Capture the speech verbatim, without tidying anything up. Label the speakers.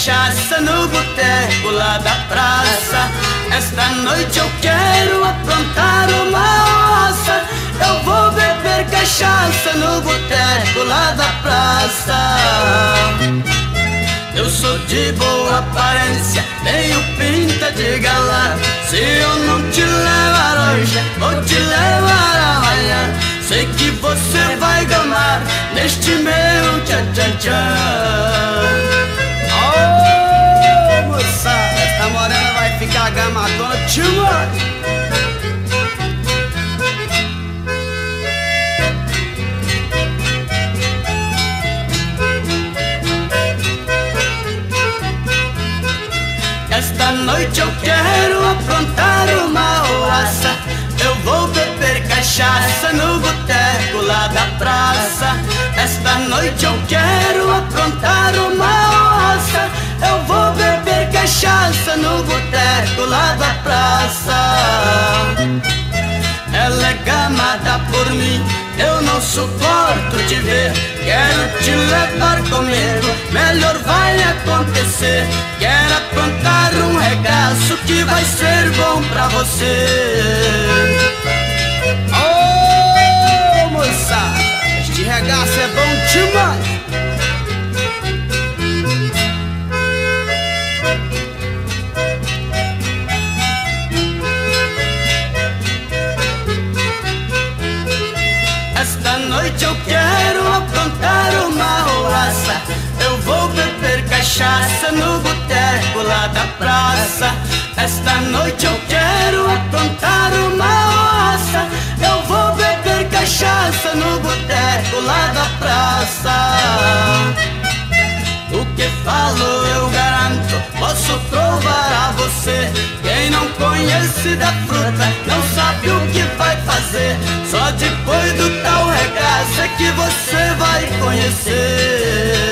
Speaker 1: cachaça no boteco lá da praça. Esta noite eu quero aprontar uma roça. Eu vou beber cachaça no boteco lá da praça. Eu sou de boa aparência, tenho pinta de galã. Se eu não te levar hoje, vou te levar amanhã. Sei que você vai gamar neste meu tchan-tchan-tchan. Oh, moça, esta morena vai ficar gamadona demais. Esta noite eu quero aprontar uma roça. Eu vou beber cachaça no boteco lá da praça. Esta noite eu quero aprontar uma roça. Eu vou beber cachaça no boteco lá da praça. Ela é gamada por mim, eu não suporto te ver. Quero te levar comigo, melhor vai acontecer. Quero aprontar um regaço que vai ser bom pra você. Oh, moça, este regaço é bom demais. Esta noite eu quero aprontar uma roça. Eu vou beber cachaça no boteco lá da praça. Esta noite eu quero aprontar uma roça. Eu vou beber cachaça no boteco lá da praça. O que falo eu garanto, posso provar a você. Quem não conhece da fruta não sabe o que vai fazer. Só depois do tal regaço é que você vai conhecer.